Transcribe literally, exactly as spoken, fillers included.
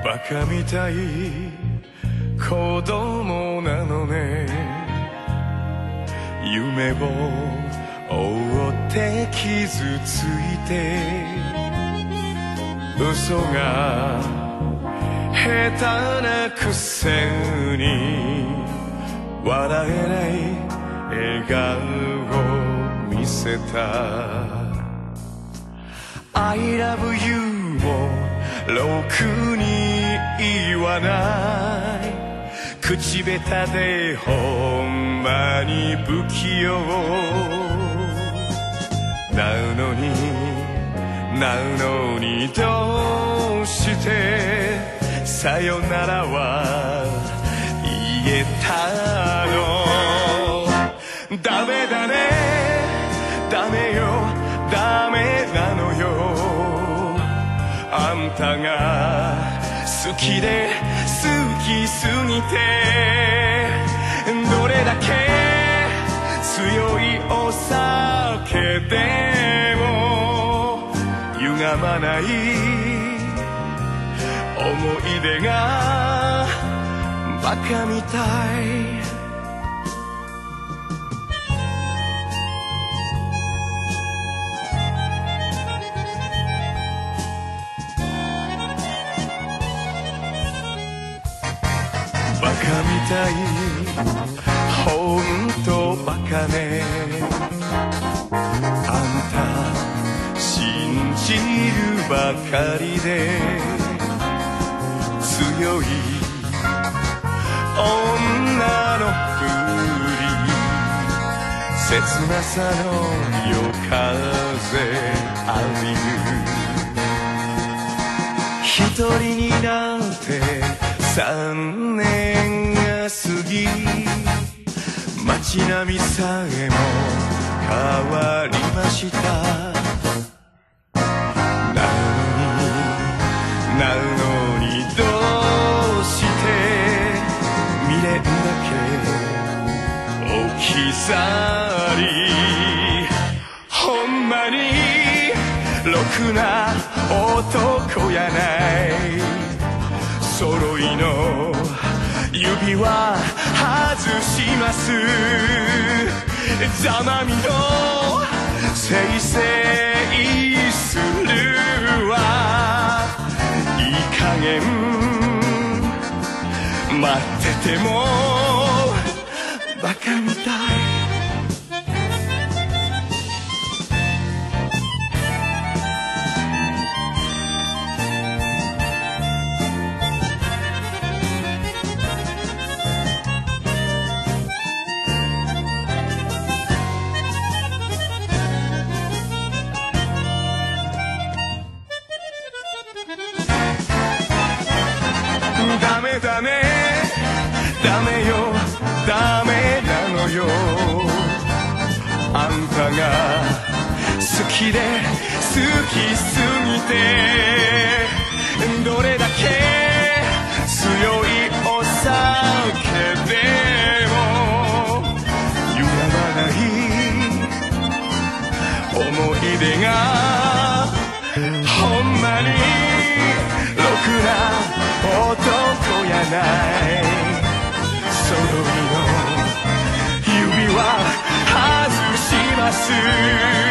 バカみたい子供なのね。夢を追って傷ついて嘘が下手なくせに笑えない笑顔を見せた。 I love you もろくに言わない。口下手でほんまに不器用なのになのにどうしてさよならは言えたの。ダメだねダメよダメなのよ。あんたが好きで好きすぎてどれだけ強いお酒でも歪まない思い出がバカみたい。バカみたいほんとバカね。あんた信じるばかりで強い女のふり切なさの夜風浴びる。一人になって三年が過ぎ街並みさえも変わりました。なのになのにどうして未練だけ置き去りほんまにろくな男やない。揃いの指輪外します。ざまみのせいせいするわ。いい加減待っててもバカみたい。ダメだねダメよダメなのよ。あんたが好きで好きすぎてどれだけ強いお酒でも歪まない思い出がほんまにろくな男やない。揃いの指輪外します。